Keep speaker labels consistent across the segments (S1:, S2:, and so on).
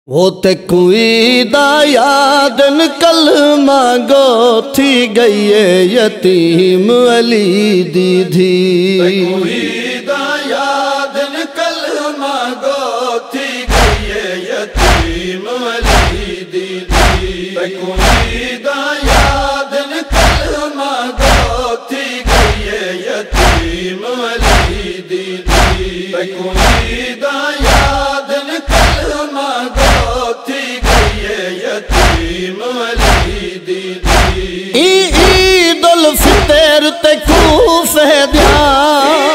S1: وہ تے کوئی دا یادن کلمہ گو تھی گئی یتیم علی دی دھی
S2: کوئی دا یادن کلمہ گو تھی گئی یتیم علی دی دھی کوئی دا یادن کلمہ گو تھی گئی یتیم علی دی دھی کوئی دا یادن کلمہ گو تھی گئی یتیم علی دی دھی
S1: عید الفطر تے کوفے دیاں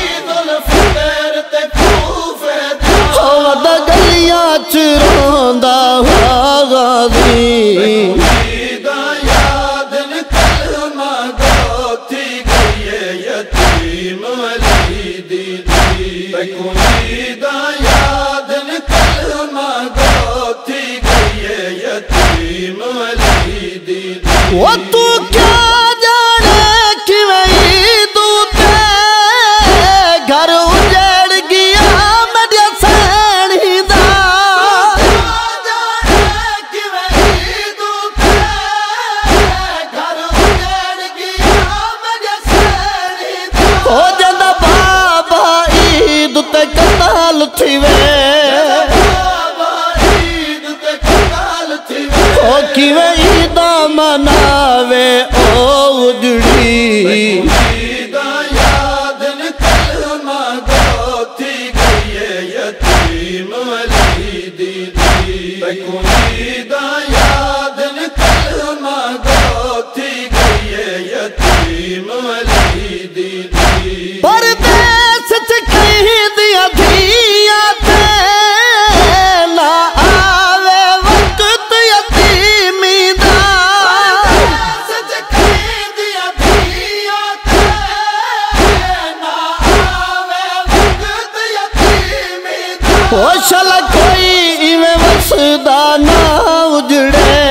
S1: دا گلیاں چ روندا ہوا غازی
S2: دا یادن کلمہ گو تھی گئی یتیم علی دی دھی کوئی دا یادن کلمہ گو تھی گئی یتیم علی دی دھی
S1: وہ تو کیا جانے کیویں عیدوں تے گھر اجڑ گیا میرے سینی دا ہو جاندا بابا عید تے کتال تھی وے او کیویں عیداں مناوے او اجڑی
S2: دا یادن کلمہ گو تھی گئی یتیم علی دی دھی کوئی دا یادن کلمہ گو تھی گئی یتیم علی دی دھی
S1: پردیس چ کہیں دیا دھیاں تے نہ آوے وقت یتیمی دا او شالا کوئی ایویں وسدا نہ اجڑے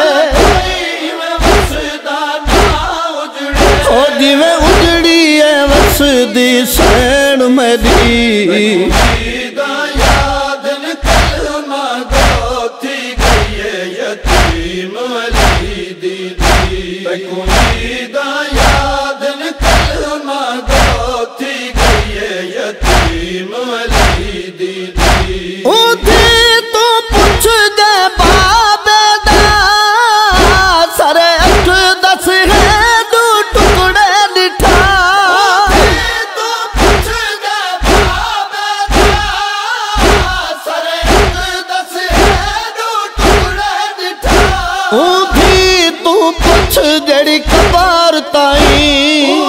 S1: او جویں اجڑی ہے وسدی سین میری
S2: دا یادن کلمہ گو تھی گئی یتیم علی دی دھی کوئی دا یادن کلمہ گو تھی گئی یتیم علی دی دھی
S1: اودھی تو پوچھ دے بابے دا سر اٹھ دس ہے دو ٹکڑے ڈٹھا اودھی تو پوچھ جڑی قبر تائیں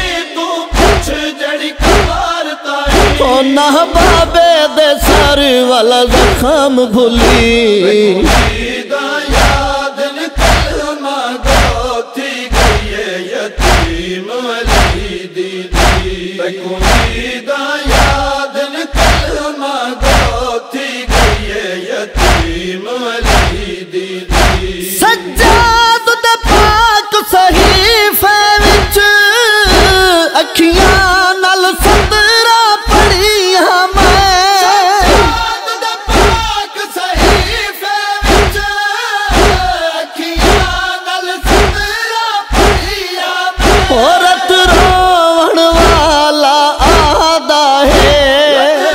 S1: او نہ بابے دے سر والا زخم بھولی
S2: دا یادن کلمہ گو تھی گئی یتیم علی دی دھی کوئی دا یادن کلمہ گو تھی گئی یتیم علی دی دھی
S1: سجاد دے پاک صحیفے وچ اکھیاں نال سترا پڑھیاں عورت روون والا آدا ہے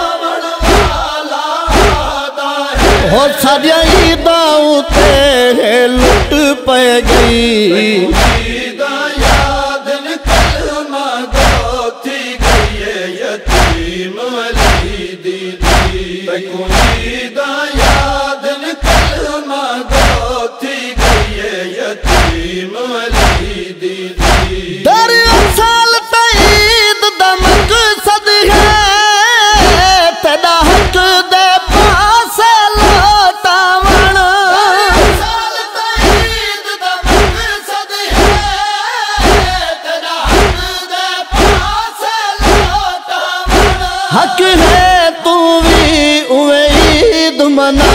S1: ہو ساریا عیداں تے لٹ پے گئی
S2: دا یادن کلمہ گو تھی گئی یتیم علی دی دھی کوئی دا یادن کلمہ گو تھی گئی یتیم علی دی دھی
S1: در اصل تے عید دا مقصد ہے تیرا حق دے پاسے لوٹاون حق ہے تو بھی اوے عید منا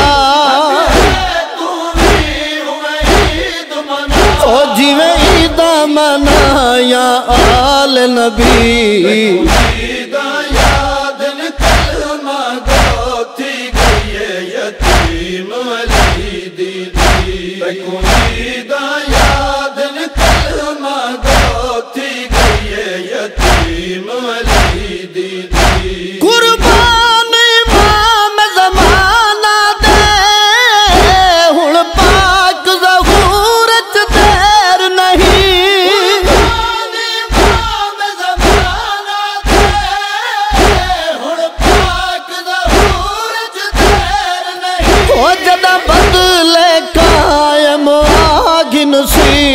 S1: او جویں عیداں منایا آل نبی
S2: دا یادن کلمہ گو تھی گئی یتیم یتیم علی دی کوئی دا یاد کلمہ گو تھی گئی یتیم علی دی
S1: قربان امام زمانہ دے ہن پاک ظہور چ دیر نہیں
S2: قربان امام زمانہ دے ہن پاک ظہور چ دیر نہیں
S1: او جدا بدلے قائم آگن سی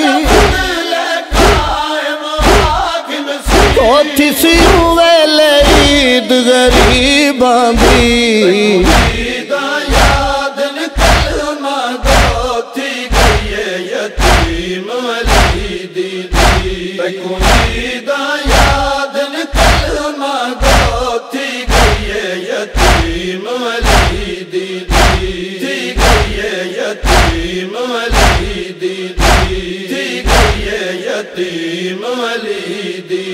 S1: او تھی سی ویلے عید غریباں دی
S2: دا یاد کلمہ گو تھی گئی یتیم علی دی کوئی دا یاد کلمہ گو تھی گئی یتیم علی دی تھی گئی یتیم علی دی تھی گئی یتیم علی دی